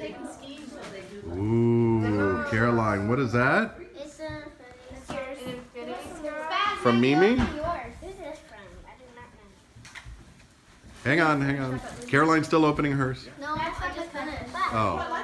taking skis while they do that. Ooh, Caroline, what is that? It's an Infinity From Mimi? Yours. Who's this from? I do not know. Hang on. Caroline's still opening hers. No, I just finished. Oh.